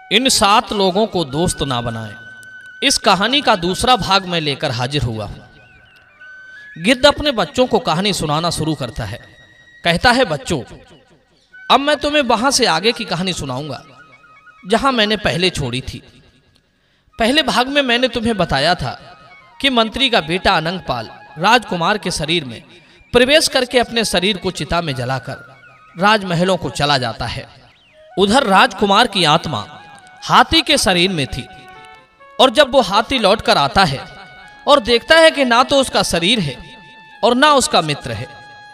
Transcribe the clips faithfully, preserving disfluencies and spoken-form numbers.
इन सात लोगों को दोस्त ना बनाएं। इस कहानी का दूसरा भाग मैं लेकर हाजिर हुआ हूं। गिद्ध अपने बच्चों को कहानी सुनाना शुरू करता है। कहता है, बच्चों, अब मैं तुम्हें वहां से आगे की कहानी सुनाऊंगा जहां मैंने पहले छोड़ी थी। पहले भाग में मैंने तुम्हें बताया था कि मंत्री का बेटा अनंगपाल राजकुमार के शरीर में प्रवेश करके अपने शरीर को चिता में जलाकर राजमहलों को चला जाता है। उधर राजकुमार की आत्मा हाथी के शरीर में थी और जब वो हाथी लौटकर आता है और देखता है कि ना तो उसका शरीर है और ना उसका मित्र है,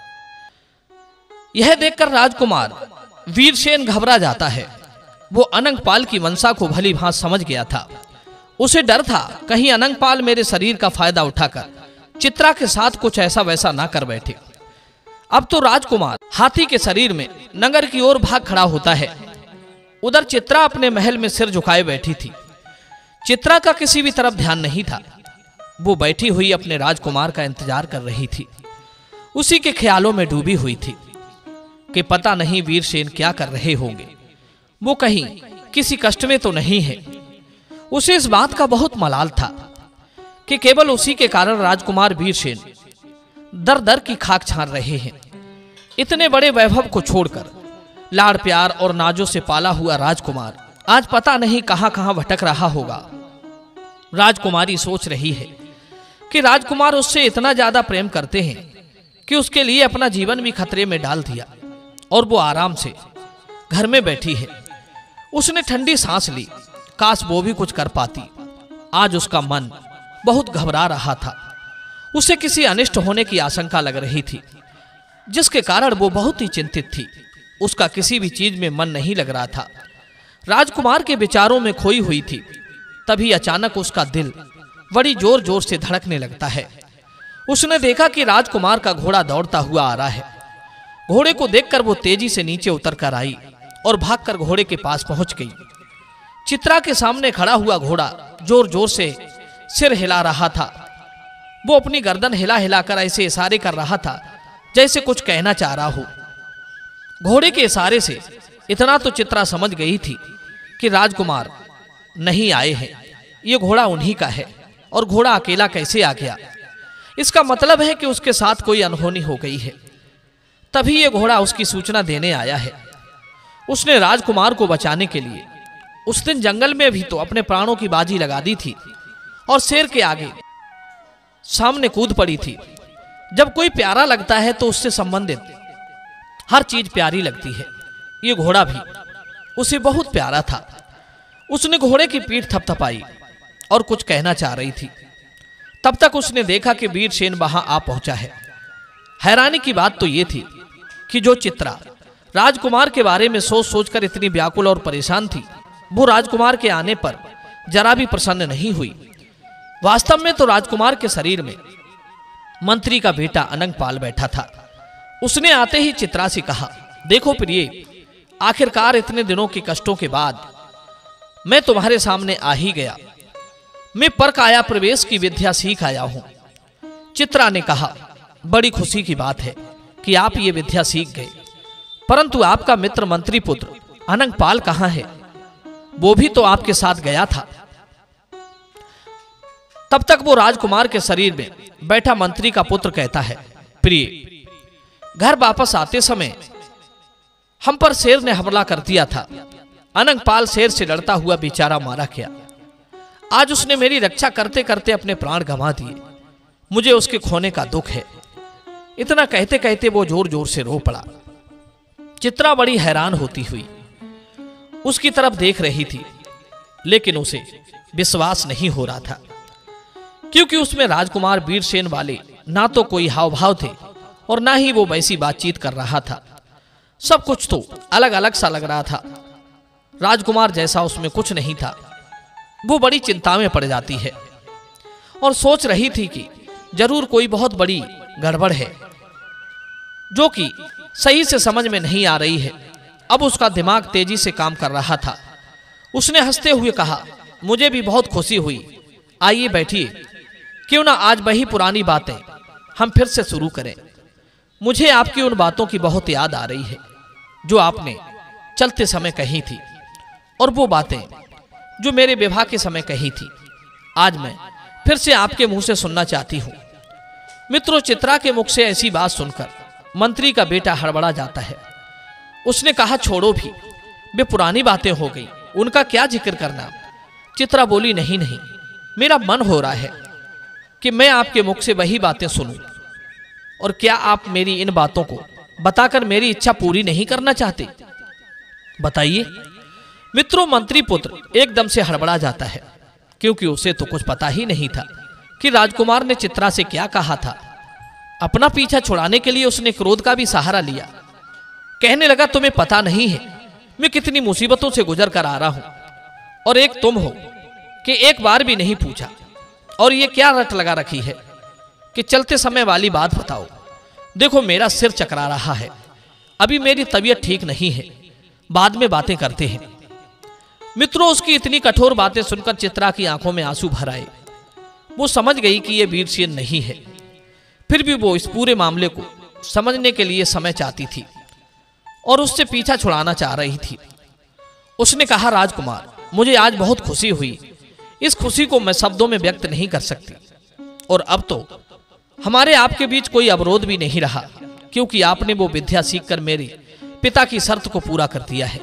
यह देखकर राजकुमार वीरसेन घबरा जाता है। वो अनंगपाल की मंशा को भली भांति समझ गया था। उसे डर था कहीं अनंगपाल मेरे शरीर का फायदा उठाकर चित्रा के साथ कुछ ऐसा वैसा ना कर बैठे। अब तो राजकुमार हाथी के शरीर में नगर की ओर भाग खड़ा होता है। उधर चित्रा अपने महल में सिर झुकाए बैठी थी। चित्रा का किसी भी तरफ ध्यान नहीं था। वो बैठी हुई अपने राजकुमार का इंतजार कर रही थी। उसी के ख्यालों में डूबी हुई थी कि पता नहीं वीरसेन क्या कर रहे होंगे। वो कहीं किसी कष्ट में तो नहीं है। उसे इस बात का बहुत मलाल था कि केवल उसी के कारण राजकुमार वीरसेन दर दर की खाक छान रहे हैं। इतने बड़े वैभव को छोड़कर लाड़ प्यार और नाजों से पाला हुआ राजकुमार आज पता नहीं कहां कहां भटक रहा होगा। राजकुमारी सोच रही है कि राजकुमार उससे इतना ज्यादा प्रेम करते हैं कि उसके लिए अपना जीवन भी खतरे में डाल दिया और वो आराम से घर में बैठी है। उसने ठंडी सांस ली। काश वो भी कुछ कर पाती। आज उसका मन बहुत घबरा रहा था। उसे किसी अनिष्ट होने की आशंका लग रही थी, जिसके कारण वो बहुत ही चिंतित थी। उसका किसी भी चीज में मन नहीं लग रहा था। राजकुमार के विचारों में खोई हुई थी। तभी अचानक उसका दिल बड़ी जोर जोर से धड़कने लगता है। उसने देखा कि राजकुमार का घोड़ा दौड़ता हुआ आ रहा है। घोड़े को देखकर वो तेजी से नीचे उतर कर आई और भागकर घोड़े के पास पहुंच गई। चित्रा के सामने खड़ा हुआ घोड़ा जोर जोर से सिर हिला रहा था। वो अपनी गर्दन हिला हिलाकर ऐसे इशारे कर रहा था जैसे कुछ कहना चाह रहा हो। घोड़े के इशारे से इतना तो चित्रा समझ गई थी कि राजकुमार नहीं आए हैं। ये घोड़ा उन्हीं का है और घोड़ा अकेला कैसे आ गया। इसका मतलब है कि उसके साथ कोई अनहोनी हो गई है। तभी ये घोड़ा उसकी सूचना देने आया है। उसने राजकुमार को बचाने के लिए उस दिन जंगल में भी तो अपने प्राणों की बाजी लगा दी थी और शेर के आगे सामने कूद पड़ी थी। जब कोई प्यारा लगता है तो उससे संबंधित हर चीज प्यारी लगती है। ये घोड़ा भी उसे बहुत प्यारा था। उसने घोड़े की पीठ थपथपाई और कुछ कहना चाह रही थी। तब तक उसने देखा कि वीरसेन वहां आ पहुंचा है। हैरानी की बात तो यह थी कि जो चित्रा राजकुमार के बारे में सोच सोचकर इतनी व्याकुल और परेशान थी, वो राजकुमार के आने पर जरा भी प्रसन्न नहीं हुई। वास्तव में तो राजकुमार के शरीर में मंत्री का बेटा अनंगपाल बैठा था। उसने आते ही चित्रा से कहा, देखो प्रिय, आखिरकार इतने दिनों के कष्टों के बाद मैं तुम्हारे सामने आ ही गया। मैं पर काया प्रवेश की विद्या सीख आया हूं। चित्रा ने कहा, बड़ी खुशी की बात है कि आप ये विद्या सीख गए, परंतु आपका मित्र मंत्री पुत्र अनंगपाल कहां है? वो भी तो आपके साथ गया था। तब तक वो राजकुमार के शरीर में बैठा मंत्री का पुत्र कहता है, प्रिय, घर वापस आते समय हम पर शेर ने हमला कर दिया था। अनंगपाल शेर से लड़ता हुआ बेचारा मारा गया। आज उसने मेरी रक्षा करते करते अपने प्राण गंवा दिए। मुझे उसके खोने का दुख है। इतना कहते कहते वो जोर जोर से रो पड़ा। चित्रा बड़ी हैरान होती हुई उसकी तरफ देख रही थी, लेकिन उसे विश्वास नहीं हो रहा था, क्योंकि उसमें राजकुमार वीरसेन वाले ना तो कोई हाव भाव थे और ना ही वो वैसी बातचीत कर रहा था। सब कुछ तो अलग अलग सा लग रहा था। राजकुमार जैसा उसमें कुछ नहीं था। वो बड़ी चिंता में पड़ जाती है और सोच रही थी कि जरूर कोई बहुत बड़ी गड़बड़ है जो कि सही से समझ में नहीं आ रही है। अब उसका दिमाग तेजी से काम कर रहा था। उसने हंसते हुए कहा, मुझे भी बहुत खुशी हुई। आइए बैठिए। क्यों ना आज वही पुरानी बातें हम फिर से शुरू करें। मुझे आपकी उन बातों की बहुत याद आ रही है जो आपने चलते समय कही थी, और वो बातें जो मेरे विवाह के समय कही थी, आज मैं फिर से आपके मुंह से सुनना चाहती हूँ। मित्रों, चित्रा के मुख से ऐसी बात सुनकर मंत्री का बेटा हड़बड़ा जाता है। उसने कहा, छोड़ो भी, वे पुरानी बातें हो गई, उनका क्या जिक्र करना। चित्रा बोली, नहीं नहीं, मेरा मन हो रहा है कि मैं आपके मुख से वही बातें सुनूं। और क्या आप मेरी इन बातों को बताकर मेरी इच्छा पूरी नहीं करना चाहते? बताइए। मित्रों, मंत्री पुत्र एकदम से हड़बड़ा जाता है, क्योंकि उसे तो कुछ पता ही नहीं था कि राजकुमार ने चित्रा से क्या कहा था। अपना पीछा छुड़ाने के लिए उसने क्रोध का भी सहारा लिया। कहने लगा, तुम्हें पता नहीं है मैं कितनी मुसीबतों से गुजर कर आ रहा हूं, और एक तुम हो कि एक बार भी नहीं पूछा। और ये क्या रट लगा रखी है कि चलते समय वाली बात बताओ। देखो, मेरा सिर चकरा रहा है, अभी मेरी तबीयत ठीक नहीं है, बाद में बातें करते हैं। मित्रों, उसकी इतनी कठोर बातें सुनकर चित्रा की आंखों में आंसू भर आए। वो समझ गई कि यह वीरसेन नहीं है, फिर भी वो इस पूरे मामले को समझने के लिए समय चाहती थी और उससे पीछा छुड़ाना चाह रही थी। उसने कहा, राजकुमार, मुझे आज बहुत खुशी हुई। इस खुशी को मैं शब्दों में व्यक्त नहीं कर सकती। और अब तो हमारे आपके बीच कोई अवरोध भी नहीं रहा, क्योंकि आपने वो विद्या सीखकर मेरे पिता की शर्त को पूरा कर दिया है।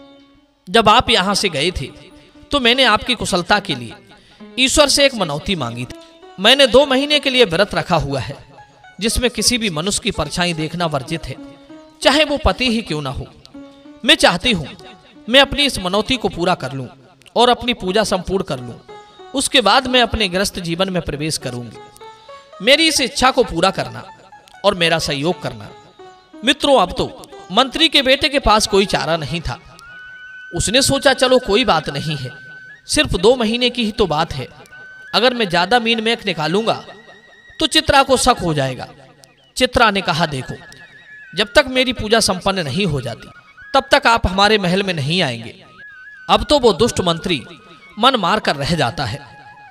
जब आप यहां से गए थे तो मैंने आपकी कुशलता के लिए ईश्वर से एक मनौती मांगी थी। मैंने दो महीने के लिए व्रत रखा हुआ है, जिसमें किसी भी मनुष्य की परछाई देखना वर्जित है, चाहे वो पति ही क्यों ना हो। मैं चाहती हूं मैं अपनी इस मनौती को पूरा कर लूं और अपनी पूजा संपूर्ण कर लूं। उसके बाद मैं अपने गृहस्थ जीवन में प्रवेश करूंगी। मेरी इस इच्छा को पूरा करना और मेरा सहयोग करना। मित्रों, अब तो मंत्री के बेटे के पास कोई चारा नहीं था। उसने सोचा, चलो कोई बात नहीं है, सिर्फ दो महीने की ही तो बात है। अगर मैं ज्यादा मीन मेख निकालूंगा तो चित्रा को शक हो जाएगा। चित्रा ने कहा, देखो, जब तक मेरी पूजा संपन्न नहीं हो जाती तब तक आप हमारे महल में नहीं आएंगे। अब तो वो दुष्ट मंत्री मन मार कर रह जाता है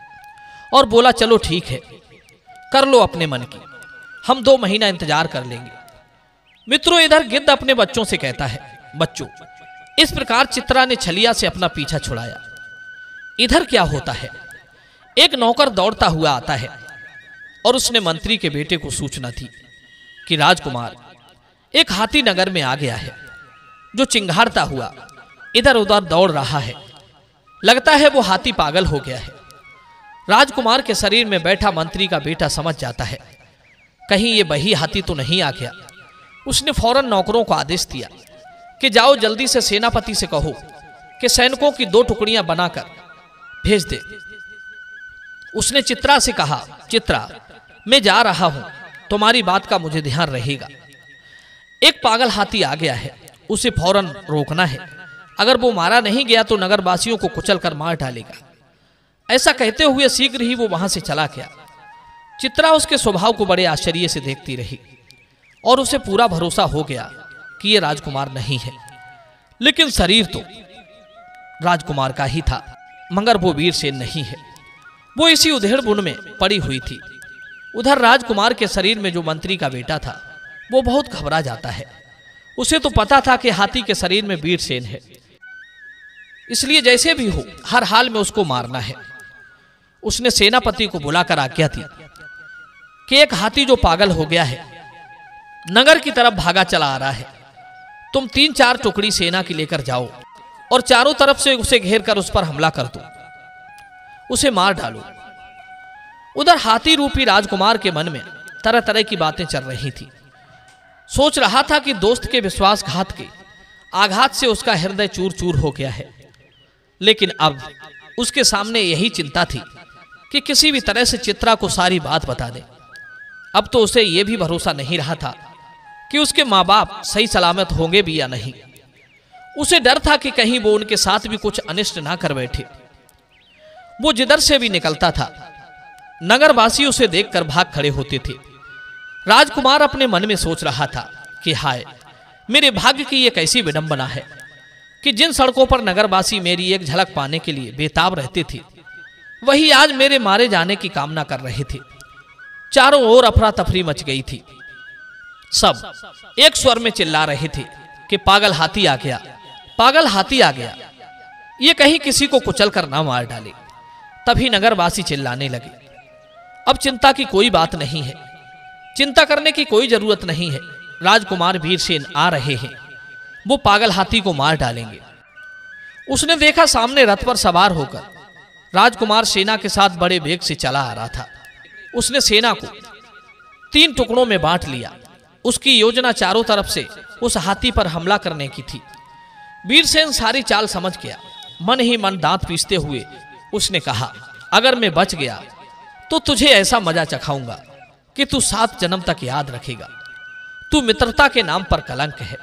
और बोला, चलो ठीक है, कर लो अपने मन की, हम दो महीना इंतजार कर लेंगे। मित्रों, इधर गिद्ध अपने बच्चों से कहता है, बच्चों, इस प्रकार चित्रा ने छलिया से अपना पीछा छुड़ाया। इधर क्या होता है, एक नौकर दौड़ता हुआ आता है और उसने मंत्री के बेटे को सूचना दी कि राजकुमार एक हाथी नगर में आ गया है, जो चिंगारता हुआ इधर उधर दौड़ रहा है। लगता है वो हाथी पागल हो गया है। राजकुमार के शरीर में बैठा मंत्री का बेटा समझ जाता है, कहीं ये वही हाथी तो नहीं आ गया। उसने फौरन नौकरों को आदेश दिया कि जाओ जल्दी से सेनापति से कहो कि सैनिकों की दो टुकड़ियां बनाकर भेज दे। उसने चित्रा से कहा, चित्रा, मैं जा रहा हूं, तुम्हारी बात का मुझे ध्यान रहेगा। एक पागल हाथी आ गया है, उसे फौरन रोकना है। अगर वो मारा नहीं गया तो नगरवासियों को कुचलकर मार डालेगा। ऐसा कहते हुए शीघ्र ही वो वहां से चला गया। चित्रा उसके स्वभाव को बड़े आश्चर्य से देखती रही और उसे पूरा भरोसा हो गया कि ये राजकुमार नहीं है, लेकिन शरीर तो राजकुमार का ही था, मगर वो वीरसेन नहीं है। वो इसी उधेड़ बुन में पड़ी हुई थी। उधर राजकुमार के शरीर में जो मंत्री का बेटा था वो बहुत घबरा जाता है। उसे तो पता था कि हाथी के शरीर में वीरसेन है, इसलिए जैसे भी हो हर हाल में उसको मारना है। उसने सेनापति को बुलाकर आज्ञा दी कि एक हाथी जो पागल हो गया है नगर की तरफ भागा चला आ रहा है, तुम तीन चार टुकड़ी सेना की लेकर जाओ और चारों तरफ से उसे घेर कर उस पर हमला कर दो, उसे मार डालो। उधर हाथी रूपी राजकुमार के मन में तरह तरह की बातें चल रही थी। सोच रहा था कि दोस्त के विश्वासघात के आघात से उसका हृदय चूर चूर हो गया है, लेकिन अब उसके सामने यही चिंता थी कि किसी भी तरह से चित्रा को सारी बात बता दे। अब तो उसे यह भी भरोसा नहीं रहा था कि उसके माँ बाप सही सलामत होंगे भी या नहीं। उसे डर था कि कहीं वो उनके साथ भी कुछ अनिष्ट ना कर बैठे। वो जिधर से भी निकलता था नगरवासी उसे देखकर भाग खड़े होते थे। राजकुमार अपने मन में सोच रहा था कि हाय, मेरे भाग्य की यह कैसी विडंबना है कि जिन सड़कों पर नगरवासी मेरी एक झलक पाने के लिए बेताब रहते थे, वही आज मेरे मारे जाने की कामना कर रहे थे। चारों ओर अफरा तफरी मच गई थी। सब एक स्वर में चिल्ला रहे थे कि पागल हाथी आ गया, पागल हाथी आ गया। ये कहीं किसी को कुचल कर ना मार डाले। तभी नगरवासी चिल्लाने लगे, अब चिंता की कोई बात नहीं है, चिंता करने की कोई जरूरत नहीं है, राजकुमार वीरसेन आ रहे हैं, वो पागल हाथी को मार डालेंगे। उसने देखा सामने रथ पर सवार होकर राजकुमार सेना के साथ बड़े वेग से चला आ रहा था। उसने सेना को तीन टुकड़ों में बांट लिया। उसकी योजना चारों तरफ से उस हाथी पर हमला करने की थी। वीरसेन सारी चाल समझ गया। मन ही मन दांत पीसते हुए उसने कहा, अगर मैं बच गया तो तुझे ऐसा मजा चखाऊंगा कि तू सात जन्म तक याद रखेगा। तू मित्रता के नाम पर कलंक है,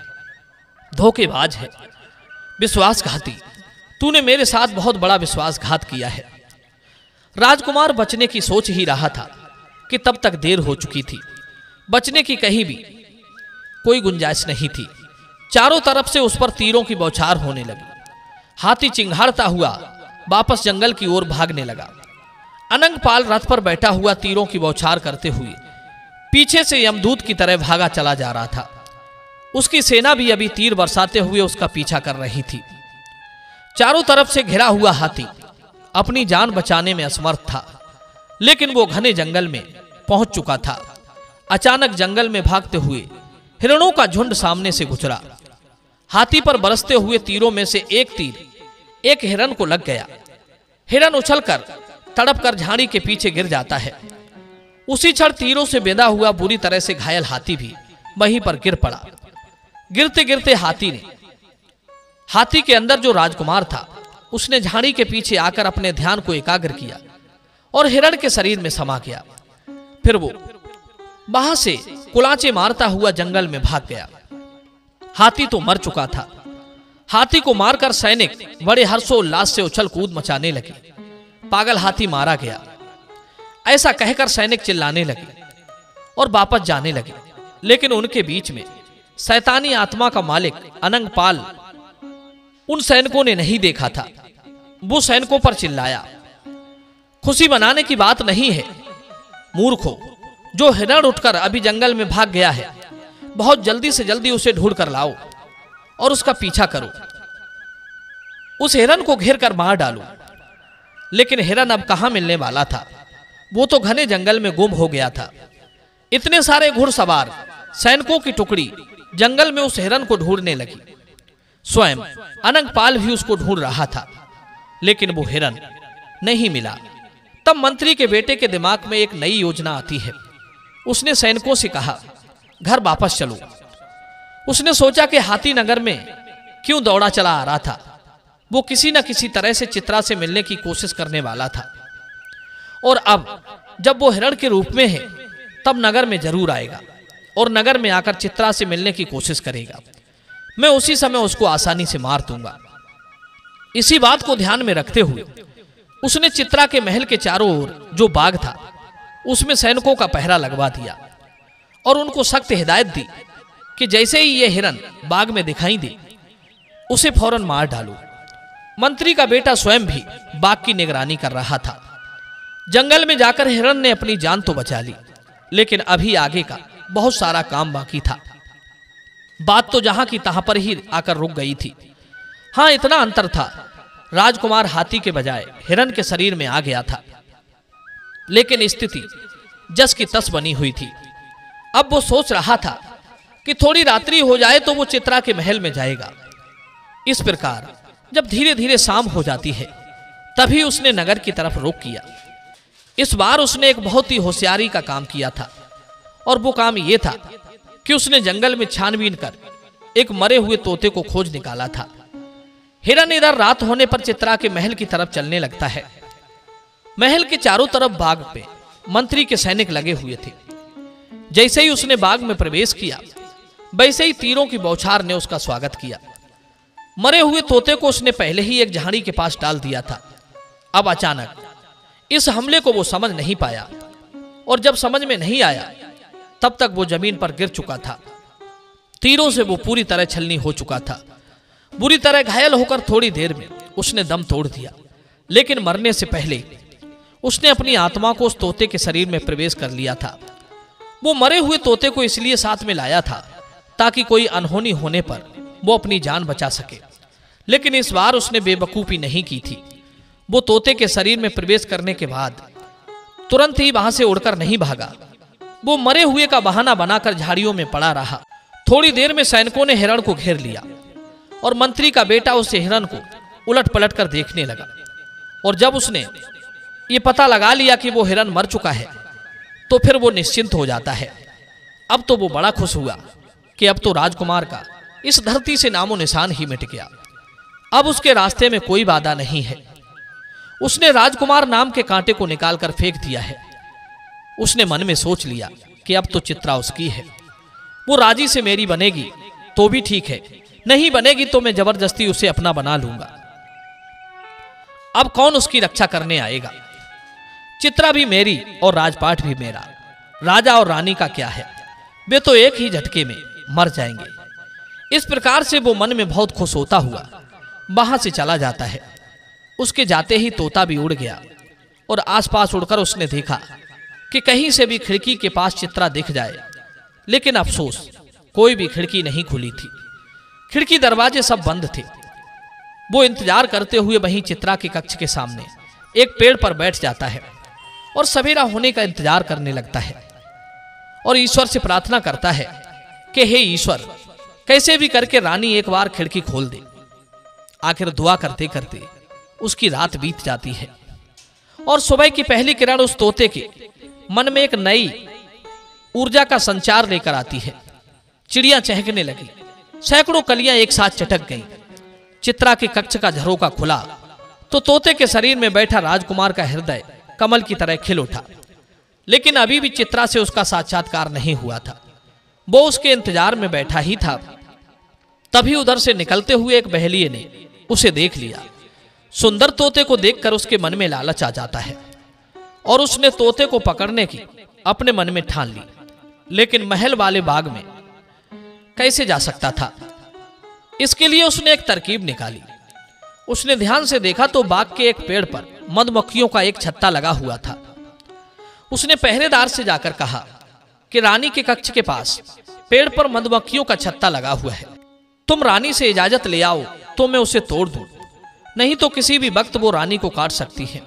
धोखेबाज है, विश्वासघाती। तूने मेरे साथ बहुत बड़ा विश्वासघात किया है। राजकुमार बचने की सोच ही रहा था कि तब तक देर हो चुकी थी। बचने की कहीं भी कोई गुंजाइश नहीं थी। चारों तरफ से उस पर तीरों की बौछार होने लगी। हाथी चिंघाड़ता हुआ वापस जंगल की ओर भागने लगा। अनंगपाल रथ पर बैठा हुआ तीरों की बौछार करते हुए पीछे से यमदूत की तरह भागा चला जा रहा था। उसकी सेना भी अभी तीर बरसाते हुए उसका पीछा कर रही थी। चारों तरफ से घिरा हुआ हाथी अपनी जान बचाने में असमर्थ था, लेकिन वो घने जंगल में पहुंच चुका था। अचानक जंगल में भागते हुए हिरणों का झुंड सामने से गुजरा। हाथी पर बरसते हुए तीरों में से एक तीर एक हिरण को लग गया। हिरण उछलकर तड़प कर झाड़ी के पीछे गिर जाता है। उसी क्षण तीरों से बेंधा हुआ बुरी तरह से घायल हाथी भी वहीं पर गिर पड़ा। गिरते गिरते हाथी ने हाथी के अंदर जो राजकुमार था उसने झाड़ी के पीछे आकर अपने ध्यान को एकाग्र किया और हिरण के शरीर में समा गया। फिर वो वहां से कुलांचे मारता हुआ जंगल में भाग गया। हाथी तो मर चुका था। हाथी को मारकर सैनिक बड़े हर्षोल्लास से उछल कूद मचाने लगे। पागल हाथी मारा गया, ऐसा कहकर सैनिक चिल्लाने लगे और वापस जाने लगे। लेकिन उनके बीच में शैतानी आत्मा का मालिक अनंगपाल उन सैनिकों ने नहीं देखा था। वो सैनिकों पर चिल्लाया, खुशी मनाने की बात नहीं है मूर्खों। जो हिरण उठकर अभी जंगल में भाग गया है, बहुत जल्दी से जल्दी उसे ढूंढ कर लाओ और उसका पीछा करो। उस हिरण को घेर कर मार डालो। लेकिन हिरण अब कहां मिलने वाला था। वो तो घने जंगल में गुम हो गया था। इतने सारे घुड़सवार सैनिकों की टुकड़ी जंगल में उस हिरण को ढूंढने लगी। स्वयं अनंगपाल भी उसको ढूंढ रहा था, लेकिन वो हिरण नहीं मिला। तब मंत्री के बेटे के दिमाग में एक नई योजना आती है। उसने सैनिकों से कहा, घर वापस चलो। उसने सोचा कि हाथी नगर में क्यों दौड़ा चला आ रहा था। वो किसी न किसी तरह से चित्रा से मिलने की कोशिश करने वाला था, और अब जब वो हिरण के रूप में है तब नगर में जरूर आएगा और नगर में आकर चित्रा से मिलने की कोशिश करेगा। मैं उसी समय उसको आसानी से मार दूंगा। इसी बात को ध्यान में रखते हुए उसने चित्रा के महल के चारों ओर जो बाग था उसमें सैनिकों का पहरा लगवा दिया और उनको सख्त हिदायत दी कि जैसे ही ये हिरण बाग में दिखाई दे उसे फौरन मार डालो। मंत्री का बेटा स्वयं भी बाग की निगरानी कर रहा था। जंगल में जाकर हिरण ने अपनी जान तो बचा ली, लेकिन अभी आगे का बहुत सारा काम बाकी था। बात तो जहां की तहां पर ही आकर रुक गई थी। हां, इतना अंतर था, राजकुमार हाथी के बजाय हिरण के शरीर में आ गया था, लेकिन स्थिति जस की तस बनी हुई थी। अब वो सोच रहा था कि थोड़ी रात्रि हो जाए तो वो चित्रा के महल में जाएगा। इस प्रकार जब धीरे धीरे शाम हो जाती है तभी उसने नगर की तरफ रुख किया। इस बार उसने एक बहुत ही होशियारी का काम किया था, और वो काम ये था कि उसने जंगल में छानबीन कर एक मरे हुए तोते को खोज निकाला था। हिरण इधर रात होने पर चित्रा के महल की तरफ चलने लगता है। महल के चारों तरफ बाग पे मंत्री के सैनिक लगे हुए थे। जैसे ही उसने बाग में प्रवेश किया वैसे ही तीरों की बौछार ने उसका स्वागत किया। मरे हुए तोते को उसने पहले ही एक झाड़ी के पास डाल दिया था। अब अचानक इस हमले को वो समझ नहीं पाया, और जब समझ में नहीं आया तब तक वो जमीन पर गिर चुका था। तीरों से वो पूरी तरह छलनी हो चुका था। बुरी तरह घायल होकर थोड़ी देर में उसने दम तोड़ दिया, लेकिन मरने से पहले उसने अपनी आत्मा को उस तोते के शरीर में प्रवेश कर लिया था। वो मरे हुए तोते को इसलिए साथ में लाया था ताकि कोई अनहोनी होने पर वो अपनी जान बचा सके, लेकिन इस बार उसने बेवकूफी नहीं की थी। वो तोते के शरीर में प्रवेश करने के बाद तुरंत ही वहां से उड़कर नहीं भागा। वो मरे हुए का बहाना बनाकर झाड़ियों में पड़ा रहा। थोड़ी देर में सैनिकों ने हिरण को घेर लिया और मंत्री का बेटा उस हिरण को उलट पलट कर देखने लगा। और जब उसने ये पता लगा लिया कि वो हिरण मर चुका है तो फिर वो निश्चिंत हो जाता है। अब तो वो बड़ा खुश हुआ कि अब तो राजकुमार का इस धरती से नामो निशान ही मिट गया। अब उसके रास्ते में कोई बाधा नहीं है। उसने राजकुमार नाम के कांटे को निकालकर फेंक दिया है। उसने मन में सोच लिया कि अब तो चित्रा उसकी है। वो राजी से मेरी बनेगी तो भी ठीक है, नहीं बनेगी तो मैं जबरदस्ती उसे अपना बना लूंगा। अब कौन उसकी रक्षा करने आएगा? चित्रा भी मेरी और राजपाट भी मेरा। राजा और रानी का क्या है, वे तो एक ही झटके में मर जाएंगे। इस प्रकार से वो मन में बहुत खुश होता हुआ वहां से चला जाता है। उसके जाते ही तोता भी उड़ गया और आसपास उड़कर उसने देखा कि कहीं से भी खिड़की के पास चित्रा दिख जाए, लेकिन अफसोस कोई भी खिड़की नहीं खुली थी। खिड़की दरवाजे सब बंद थे। वो इंतजार करते हुए वहीं चित्रा के कक्ष के सामने एक पेड़ पर बैठ जाता है और सवेरा होने का इंतजार करने लगता है और ईश्वर से प्रार्थना करता है कि हे ईश्वर, कैसे भी करके रानी एक बार खिड़की खोल दे। आखिर दुआ करते करते उसकी रात बीत जाती है और सुबह की पहली किरण उस तोते के मन में एक नई ऊर्जा का संचार लेकर आती है। चिड़िया चहकने लगी, सैकड़ों कलियां एक साथ चटक गईं। चित्रा के कक्ष का झरोका खुला तो तोते के शरीर में बैठा राजकुमार का हृदय कमल की तरह खिल उठा। लेकिन अभी भी चित्रा से उसका साक्षात्कार नहीं हुआ था। वो उसके इंतजार में बैठा ही था। तभी उधर से निकलते हुए एक बहेलिये ने उसे देख लिया। सुंदर तोते को देखकर उसके मन में लालच आ जाता है और उसने तोते को पकड़ने की अपने मन में ठान ली। लेकिन महल वाले बाग में कैसे जा सकता था? इसके लिए उसने एक तरकीब निकाली। उसने ध्यान से देखा तो बाग के एक पेड़ पर मधुमक्खियों का एक छत्ता लगा हुआ था। उसने पहरेदार से जाकर कहा कि रानी के कक्ष के पास पेड़ पर मधुमक्खियों का छत्ता लगा हुआ है, तुम रानी से इजाजत ले आओ तो मैं उसे तोड़ दूं, नहीं तो किसी भी वक्त वो रानी को काट सकती है।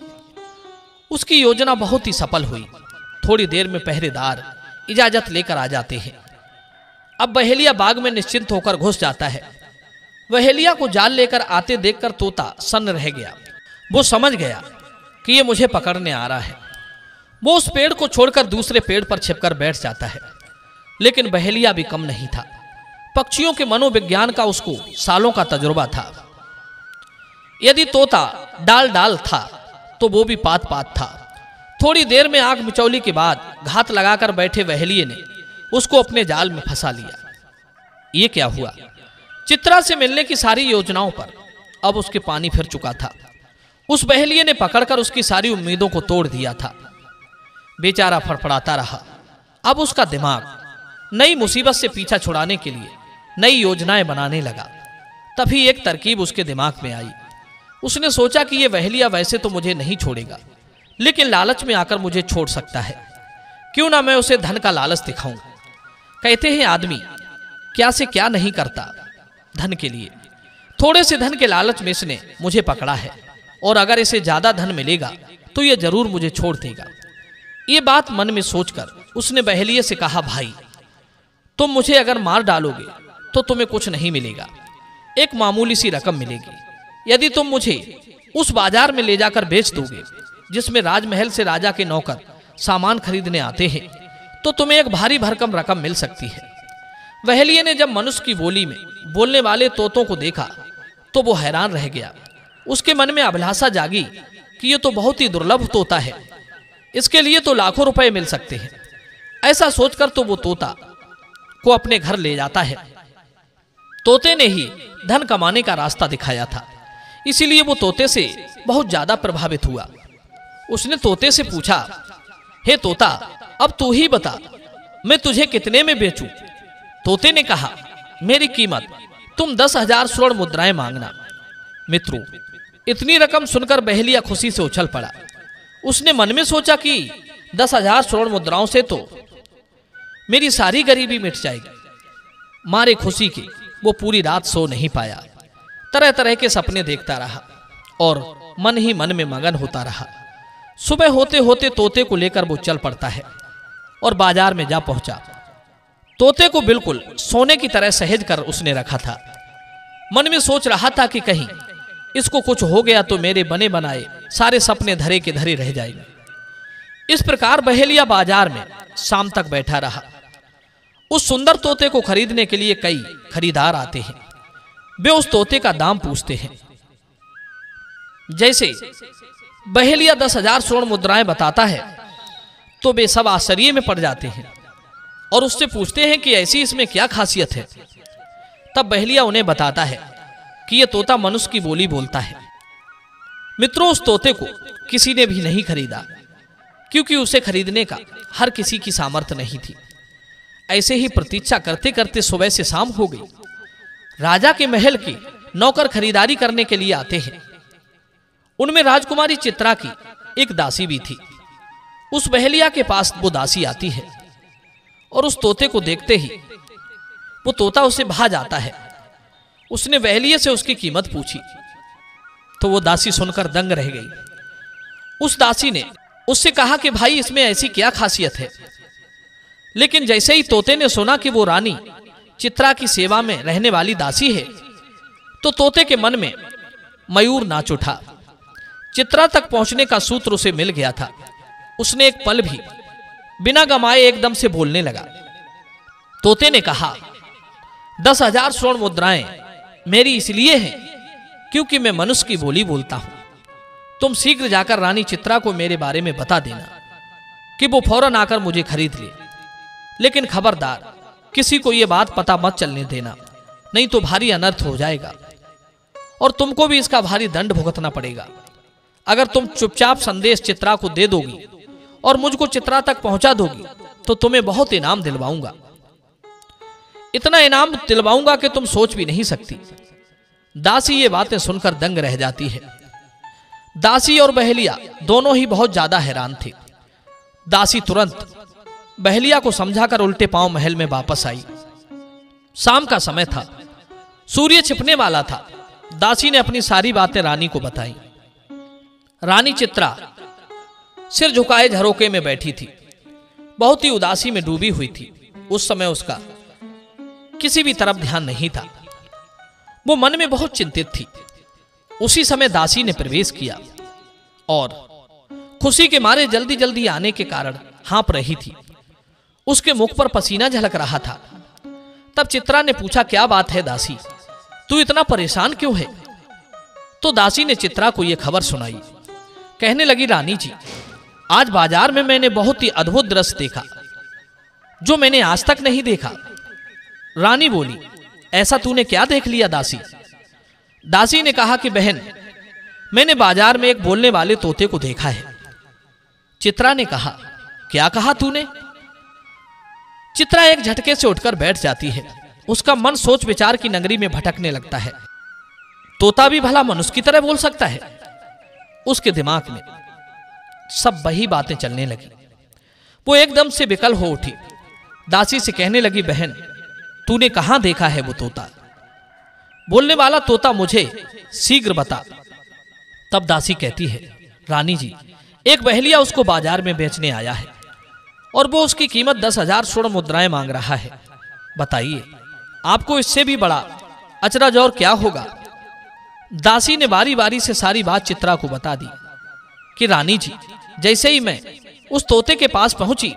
उसकी योजना बहुत ही सफल हुई। थोड़ी देर में पहरेदार इजाजत लेकर आ जाते हैं। अब बहेलिया बाग में निश्चिंत होकर घुस जाता है। बहेलिया को जाल लेकर आते देखकर तोता सन्न रह गया। वो समझ गया कि ये मुझे पकड़ने आ रहा है। वो उस पेड़ को छोड़कर दूसरे पेड़ पर छिपकर बैठ जाता है। लेकिन बहेलिया भी कम नहीं था। पक्षियों के मनोविज्ञान का उसको सालों का तजुर्बा था। यदि तोता डाल डाल था तो वो भी पात पात था। थोड़ी देर में आंख मिचौली के बाद घात लगाकर बैठे बहेलिये ने उसको अपने जाल में फंसा लिया। ये क्या हुआ? चित्रा से मिलने की सारी योजनाओं पर अब उसके पानी फिर चुका था। उस बहेलिये ने पकड़कर उसकी सारी उम्मीदों को तोड़ दिया था। बेचारा फड़फड़ाता रहा। अब उसका दिमाग नई मुसीबत से पीछा छुड़ाने के लिए नई योजनाएं बनाने लगा। तभी एक तरकीब उसके दिमाग में आई। उसने सोचा कि ये बहेलिया वैसे तो मुझे नहीं छोड़ेगा, लेकिन लालच में आकर मुझे छोड़ सकता है। क्यों ना मैं उसे धन का लालच दिखाऊं। कहते हैं आदमी क्या से क्या नहीं करता धन के लिए। थोड़े से धन के लालच में इसने मुझे पकड़ा है और अगर इसे ज्यादा धन मिलेगा तो ये जरूर मुझे छोड़ देगा। ये बात मन में सोचकर उसने बहेलिये से कहा, भाई तुम मुझे अगर मार डालोगे तो तुम्हें कुछ नहीं मिलेगा, एक मामूली सी रकम मिलेगी। यदि तुम मुझे उस बाजार में ले जाकर बेच दोगे जिसमें राजमहल से राजा के नौकर सामान खरीदने आते हैं तो तुम्हें एक भारी भरकम रकम मिल सकती है। बहेलिये ने जब मनुष्य की बोली में बोलने वाले तोतों को देखा तो वो हैरान रह गया। उसके मन में अभिलाषा जागी कि ये तो बहुत ही दुर्लभ तोता है, इसके लिए तो लाखों रुपए मिल सकते हैं। ऐसा सोचकर तो वो तोता को अपने घर ले जाता है। तोते ने ही धन कमाने का रास्ता दिखाया था, इसीलिए वो तोते से बहुत ज्यादा प्रभावित हुआ। उसने तोते से पूछा, हे तोता, अब तू ही बता मैं तुझे कितने में बेचूं? तोते ने कहा, मेरी कीमत तुम दस हजार स्वर्ण मुद्राएं मांगना। मित्रों, इतनी रकम सुनकर बहेलिया खुशी से उछल पड़ा। उसने मन में सोचा कि दस हजार स्वर्ण मुद्राओं से तो मेरी सारी गरीबी मिट जाएगी। मारे खुशी के वो पूरी रात सो नहीं पाया। तरह तरह के सपने देखता रहा और मन ही मन में मगन होता रहा। सुबह होते होते तोते को लेकर वो चल पड़ता है और बाजार में जा पहुंचा। तोते को बिल्कुल सोने की तरह सहेज कर उसने रखा था। मन में सोच रहा था कि कहीं इसको कुछ हो गया तो मेरे बने बनाए सारे सपने धरे के धरे रह जाएंगे। इस प्रकार बहेलिया बाजार में शाम तक बैठा रहा। उस सुंदर तोते को खरीदने के लिए कई खरीदार आते हैं। वे उस तोते का दाम पूछते हैं। जैसे बहेलिया दस हजार स्वर्ण मुद्राएं बताता है तो वे सब आश्चर्य में पड़ जाते हैं और उससे पूछते हैं कि ऐसी इसमें क्या खासियत है। तब बहेलिया उन्हें बताता है कि यह तोता मनुष्य की बोली बोलता है। मित्रों, उस तोते को किसी ने भी नहीं खरीदा क्योंकि उसे खरीदने का हर किसी की सामर्थ्य नहीं थी। ऐसे ही प्रतीक्षा करते करते सुबह से शाम हो गई। राजा के महल के नौकर खरीदारी करने के लिए आते हैं। उनमें राजकुमारी चित्रा की एक दासी भी थी। उस बहेलिया के पास वो दासी आती है और उस तोते को देखते ही वो तोता उसे भा जाता है। उसने बहेलिये से उसकी कीमत पूछी तो वो दासी सुनकर दंग रह गई। उस दासी ने उससे कहा कि भाई, इसमें ऐसी क्या खासियत है। लेकिन जैसे ही तोते ने सुना कि वो रानी चित्रा की सेवा में रहने वाली दासी है तो तोते के मन में मयूर नाच उठा। चित्रा तक पहुंचने का सूत्र उसे मिल गया था। उसने एक पल भी बिना गमाए एकदम से बोलने लगा। तोते ने कहा, दस हजार स्वर्ण मुद्राएं मेरी इसलिए हैं क्योंकि मैं मनुष्य की बोली बोलता हूं। तुम शीघ्र जाकर रानी चित्रा को मेरे बारे में बता देना कि वो फौरन आकर मुझे खरीद ले। लेकिन खबरदार, किसी को यह बात पता मत चलने देना, नहीं तो भारी अनर्थ हो जाएगा और तुमको भी इसका भारी दंड भुगतना पड़ेगा। अगर तुम चुपचाप संदेश चित्रा को दे दोगी और मुझको चित्रा तक पहुंचा दोगी तो तुम्हें बहुत इनाम दिलवाऊंगा। इतना इनाम दिलवाऊंगा कि तुम सोच भी नहीं सकती। दासी ये बातें सुनकर दंग रह जाती है। दासी और बहेलिया दोनों ही बहुत ज्यादा हैरान थे। दासी तुरंत बहेलिया को समझाकर उल्टे पांव महल में वापस आई। शाम का समय था, सूर्य छिपने वाला था। दासी ने अपनी सारी बातें रानी को बताई। रानी चित्रा सिर झुकाए झरोके में बैठी थी, बहुत ही उदासी में डूबी हुई थी। उस समय उसका किसी भी तरफ ध्यान नहीं था। वो मन में बहुत चिंतित थी। उसी समय दासी ने प्रवेश किया और खुशी के मारे जल्दी जल्दी आने के कारण हाँप रही थी। उसके मुख पर पसीना झलक रहा था। तब चित्रा ने पूछा, क्या बात है दासी, तू इतना परेशान क्यों है? तो दासी ने चित्रा को यह खबर सुनाई। कहने लगी, रानी जी, आज बाजार में मैंने बहुत ही अद्भुत दृश्य देखा जो मैंने आज तक नहीं देखा। रानी बोली, ऐसा तूने क्या देख लिया दासी? दासी ने कहा कि बहन, मैंने बाजार में एक बोलने वाले तोते को देखा है। चित्रा ने कहा, क्या कहा तूने? चित्रा एक झटके से उठकर बैठ जाती है। उसका मन सोच विचार की नगरी में भटकने लगता है। तोता भी भला मनुष्य की तरह बोल सकता है? उसके दिमाग में सब वही बातें चलने लगी। वो एकदम से विकल हो उठी। दासी से कहने लगी, बहन, तूने कहां देखा है वो तोता? बोलने वाला तोता मुझे शीघ्र बता। तब दासी कहती है, रानी जी, एक बहेलिया उसको बाजार में बेचने आया है और वो उसकी कीमत दस हजार स्वर्ण मुद्राएं मांग रहा है। बताइए, आपको इससे भी बड़ा अचरज और क्या होगा? दासी ने बारी बारी से सारी बात चित्रा को बता दी कि रानी जी, जैसे ही मैं उस तोते के पास पहुंची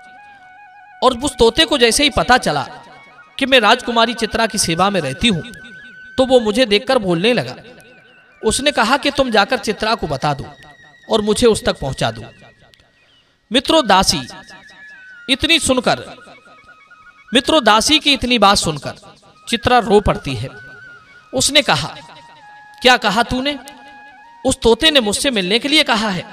और उस तोते को जैसे ही पता चला कि मैं राजकुमारी चित्रा की सेवा में रहती हूं तो वो मुझे देखकर बोलने लगा। उसने कहा कि तुम जाकर चित्रा को बता दो और मुझे उस तक पहुंचा दो। मित्रों, दासी इतनी सुनकर मित्रों दासी की इतनी बात सुनकर चित्रा रो पड़ती है। उसने कहा, क्या कहा तूने? उस तोते ने मुझसे मिलने के लिए कहा है,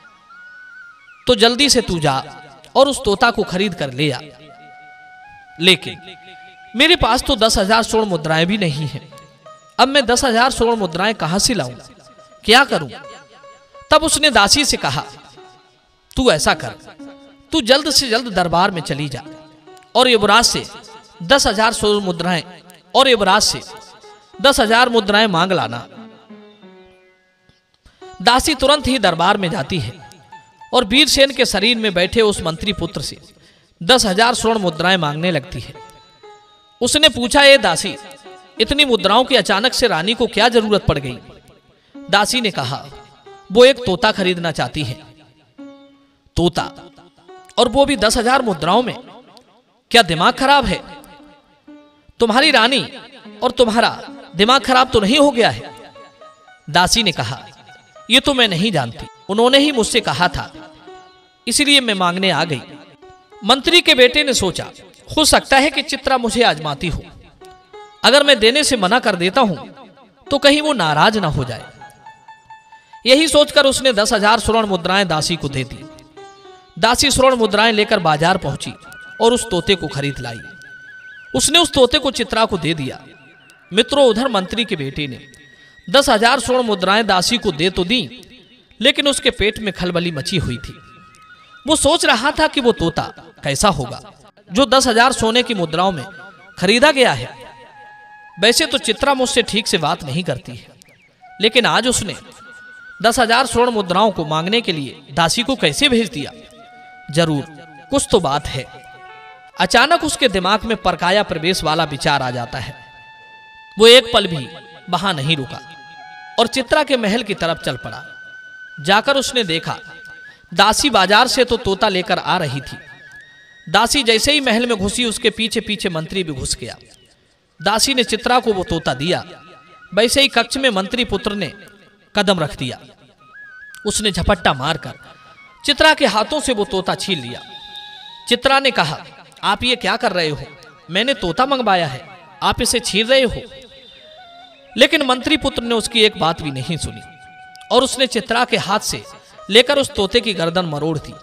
तो जल्दी से तू जा और उस तोता को खरीद कर ले आ। लेकिन मेरे पास तो दस हजार स्वर्ण मुद्राएं भी नहीं है। अब मैं दस हजार स्वर्ण मुद्राएं कहां से लाऊं? क्या करूं? तब उसने दासी से कहा, तू ऐसा कर, तू जल्द से जल्द दरबार में चली जा और युवराज से दस हजार स्वर्ण मुद्राएं और युवराज से दस हजार मुद्राएं मांग लाना। दासी तुरंत ही दरबार में जाती है और वीरसेन के शरीर में बैठे उस मंत्री पुत्र से दस हजार स्वर्ण मुद्राएं मांगने लगती है। उसने पूछा, ये दासी, इतनी मुद्राओं की अचानक से रानी को क्या जरूरत पड़ गई? दासी ने कहा, वो एक तोता खरीदना चाहती है। तोता? और वो भी दस हजार मुद्राओं में? क्या दिमाग खराब है? तुम्हारी रानी और तुम्हारा दिमाग खराब तो नहीं हो गया है? दासी ने कहा, ये तो मैं नहीं जानती, उन्होंने ही मुझसे कहा था, इसलिए मैं मांगने आ गई। मंत्री के बेटे ने सोचा, हो सकता है कि चित्रा मुझे आजमाती हो। अगर मैं देने से मना कर देता हूं तो कहीं वो नाराज ना हो जाए। यही सोचकर उसने दस हजार स्वर्ण मुद्राएं दासी को दे दी। दासी स्वर्ण मुद्राएं लेकर बाजार पहुंची और उस तोते को खरीद लाई। उसने उस तोते को चित्रा को दे दिया। मित्रों, उधर मंत्री के बेटे ने दस हजार स्वर्ण मुद्राएं दासी को दे तो दी, लेकिन उसके पेट में खलबली मची हुई थी। वो सोच रहा था कि वो तोता कैसा होगा जो दस हजार सोने की मुद्राओं में खरीदा गया है। वैसे तो चित्रा मुझसे ठीक से बात नहीं करती है, लेकिन आज उसने दस हजार स्वर्ण मुद्राओं को मांगने के लिए दासी को कैसे भेज दिया? जरूर कुछ तो बात है। अचानक उसके दिमाग में परकाया प्रवेश वाला विचार आ जाता है। वो एक पल भी वहां नहीं रुका और चित्रा के महल की तरफ चल पड़ा। जाकर उसने देखा, दासी बाजार से तो तोता लेकर आ रही थी। दासी जैसे ही महल में घुसी, उसके पीछे पीछे मंत्री भी घुस गया। दासी ने चित्रा को वो तोता दिया। वैसे ही कक्ष में मंत्री पुत्र ने कदम रख दिया। उसने झपट्टा मारकर चित्रा के हाथों से वो तोता छीन लिया। चित्रा ने कहा, आप ये क्या कर रहे हो? मैंने तोता मंगवाया है, आप इसे छीन रहे हो? लेकिन मंत्री पुत्र ने उसकी एक बात भी नहीं सुनी और उसने चित्रा के हाथ से लेकर उस तोते की गर्दन मरोड़ दी।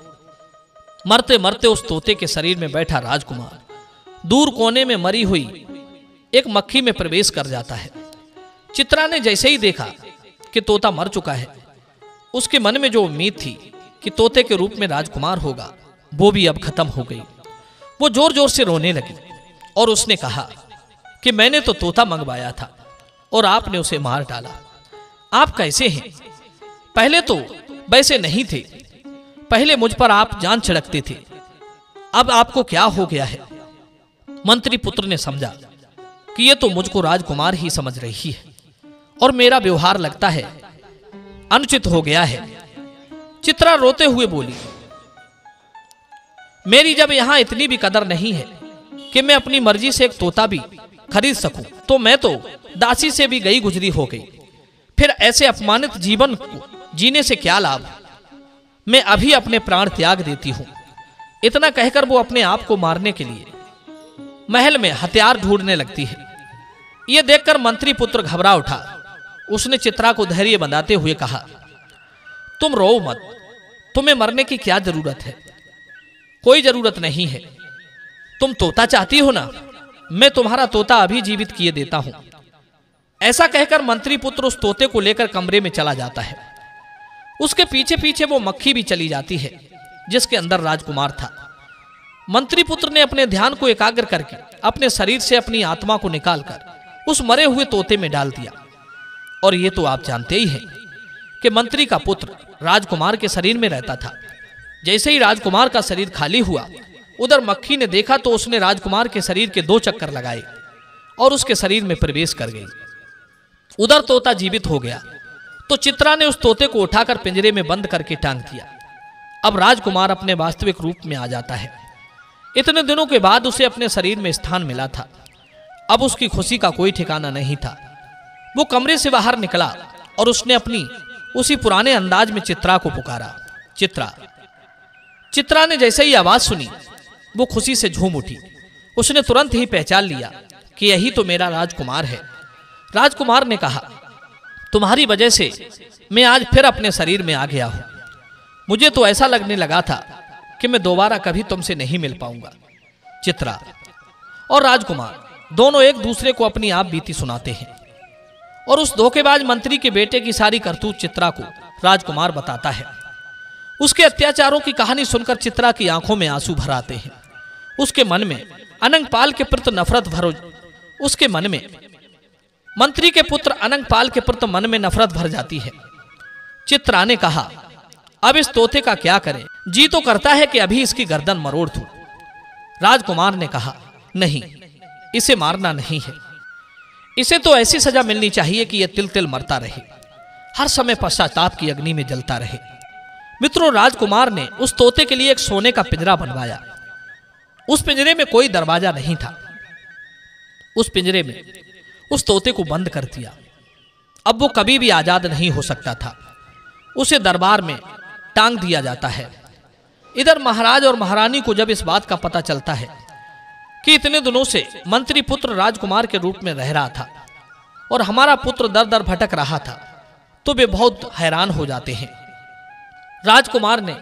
मरते मरते उस तोते के शरीर में बैठा राजकुमार दूर कोने में मरी हुई एक मक्खी में प्रवेश कर जाता है। चित्रा ने जैसे ही देखा कि तोता मर चुका है, उसके मन में जो उम्मीद थी कि तोते के रूप में राजकुमार होगा, वो भी अब खत्म हो गई। वो जोर जोर से रोने लगी और उसने कहा कि मैंने तो तोता मंगवाया था और आपने उसे मार डाला। आप कैसे हैं? पहले तो वैसे नहीं थे, पहले मुझ पर आप जान छिड़कते थे, अब आपको क्या हो गया है? मंत्री पुत्र ने समझा कि ये तो मुझको राजकुमार ही समझ रही है और मेरा व्यवहार लगता है अनुचित हो गया है। चित्रा रोते हुए बोली, मेरी जब यहां इतनी भी कदर नहीं है कि मैं अपनी मर्जी से एक तोता भी खरीद सकूं, तो मैं तो दासी से भी गई गुजरी हो गई। फिर ऐसे अपमानित जीवन को जीने से क्या लाभ? मैं अभी अपने प्राण त्याग देती हूं। इतना कहकर वो अपने आप को मारने के लिए महल में हथियार ढूंढने लगती है। यह देखकर मंत्री पुत्र घबरा उठा। उसने चित्रा को धैर्य बंधाते हुए कहा, तुम रो मत, तुम्हें मरने की क्या जरूरत है? कोई जरूरत नहीं है। तुम तोता चाहती हो ना, मैं तुम्हारा तोता अभी जीवित किए देता हूं। ऐसा कहकर मंत्री पुत्र उस तोते को लेकर कमरे में चला जाता है। उसके पीछे पीछे वो मक्खी भी चली जाती है जिसके अंदर राजकुमार था। मंत्री पुत्र ने अपने ध्यान को एकाग्र करके अपने शरीर से अपनी आत्मा को निकालकर उस मरे हुए तोते में डाल दिया। और ये तो आप जानते ही हैं कि मंत्री का पुत्र राजकुमार के शरीर में रहता था। जैसे ही राजकुमार का शरीर खाली हुआ, उधर मक्खी ने देखा तो उसने राजकुमार के शरीर के दो चक्कर लगाए और उसके शरीर में प्रवेश कर गई। उधर तोता जीवित हो गया तो चित्रा ने उस तोते को उठाकर पिंजरे में बंद करके टांग दिया। अब राजकुमार अपने वास्तविक रूप में आ जाता है। इतने दिनों के बाद उसे अपने शरीर में स्थान मिला था। अब उसकी खुशी का कोई ठिकाना नहीं था। वो कमरे से बाहर निकला और उसने अपनी उसी पुराने अंदाज में चित्रा को पुकारा, चित्रा। चित्रा ने जैसे ही आवाज सुनी, वो खुशी से झूम उठी। उसने तुरंत ही पहचान लिया कि यही तो मेरा राजकुमार है। राजकुमार ने कहा, तुम्हारी वजह से मैं आज फिर अपने शरीर में आ गया हूं। मुझे तो ऐसा लगने लगा था कि मैं दोबारा कभी तुमसे नहीं मिल पाऊंगा। चित्रा और राजकुमार दोनों एक दूसरे को अपनी आप बीती सुनाते हैं और उस धोखेबाज मंत्री के बेटे की सारी करतूत चित्रा को राजकुमार बताता है। उसके अत्याचारों की कहानी सुनकर चित्रा की आंखों में आंसू भर आते हैं। उसके मन में अनंगपाल के प्रति नफरत भरो उसके मन में मंत्री के पुत्र अनंगपाल के प्रति मन में नफरत भर जाती है। चित्रा ने कहा, अब इस तोते का क्या करें? जी तो करता है कि अभी इसकी गर्दन मरोड़ दूं। राजकुमार ने कहा, नहीं, इसे मारना नहीं है। इसे तो ऐसी सजा मिलनी चाहिए कि यह तिल तिल मरता रहे, हर समय पश्चाताप की अग्नि में जलता रहे। मित्रों, राजकुमार ने उस तोते के लिए एक सोने का पिंजरा बनवाया। उस पिंजरे में कोई दरवाजा नहीं था। उस पिंजरे में उस तोते को बंद कर दिया। अब वो कभी भी आजाद नहीं हो सकता था। उसे दरबार में टांग दिया जाता है। इधर महाराज और महारानी को जब इस बात का पता चलता है कि इतने दिनों से मंत्री पुत्र राजकुमार के रूप में रह रहा था और हमारा पुत्र दर दर भटक रहा था, तो वे बहुत हैरान हो जाते हैं। राजकुमार ने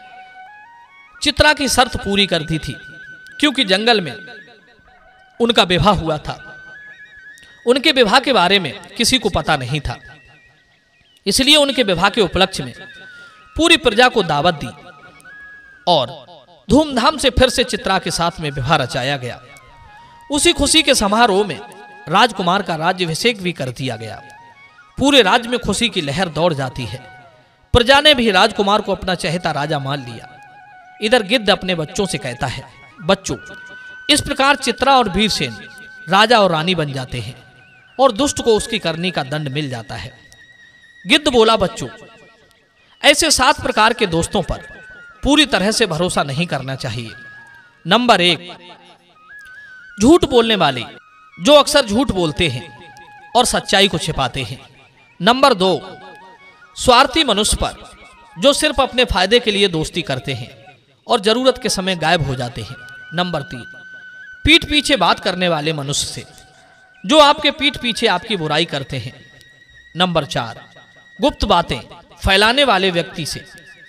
चित्रा की शर्त पूरी कर दी थी, क्योंकि जंगल में उनका विवाह हुआ था। उनके विवाह के बारे में किसी को पता नहीं था, इसलिए उनके विवाह के उपलक्ष्य में पूरी प्रजा को दावत दी और धूमधाम से फिर से चित्रा के साथ में विवाह रचाया गया। उसी खुशी के समारोह में राजकुमार का राज्याभिषेक भी कर दिया गया। पूरे राज्य में खुशी की लहर दौड़ जाती है। प्रजा ने भी राजकुमार को अपना चहेता राजा मान लिया। इधर गिद्ध अपने बच्चों से कहता है, बच्चों, इस प्रकार चित्रा और वीरसेन राजा और रानी बन जाते हैं और दुष्ट को उसकी करनी का दंड मिल जाता है। गिद्ध बोला, बच्चों, ऐसे सात प्रकार के दोस्तों पर पूरी तरह से भरोसा नहीं करना चाहिए। नंबर एक, झूठ बोलने वाले, जो अक्सर झूठ बोलते हैं और सच्चाई को छिपाते हैं। नंबर दो, स्वार्थी मनुष्य पर, जो सिर्फ अपने फायदे के लिए दोस्ती करते हैं और जरूरत के समय गायब हो जाते हैं। नंबर तीन, पीठ पीछे बात करने वाले मनुष्य से, जो आपके पीठ पीछे आपकी बुराई करते हैं। नंबर चार, गुप्त बातें फैलाने वाले व्यक्ति से,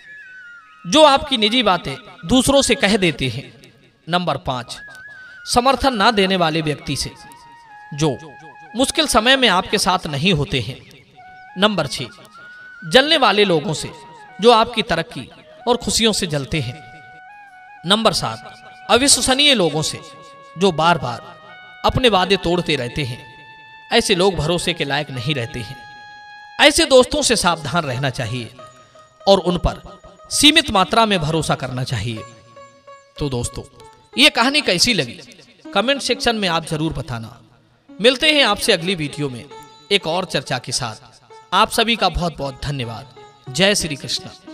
जो आपकी निजी बातें दूसरों से कह देते हैं। नंबर पांच, समर्थन ना देने वाले व्यक्ति से, जो मुश्किल समय में आपके साथ नहीं होते हैं। नंबर छह, जलने वाले लोगों से, जो आपकी तरक्की और खुशियों से जलते हैं। नंबर सात, अविश्वसनीय लोगों से, जो बार बार अपने वादे तोड़ते रहते हैं। ऐसे लोग भरोसे के लायक नहीं रहते हैं। ऐसे दोस्तों से सावधान रहना चाहिए और उन पर सीमित मात्रा में भरोसा करना चाहिए। तो दोस्तों, ये कहानी कैसी लगी कमेंट सेक्शन में आप जरूर बताना। मिलते हैं आपसे अगली वीडियो में एक और चर्चा के साथ। आप सभी का बहुत बहुत धन्यवाद। जय श्री कृष्ण।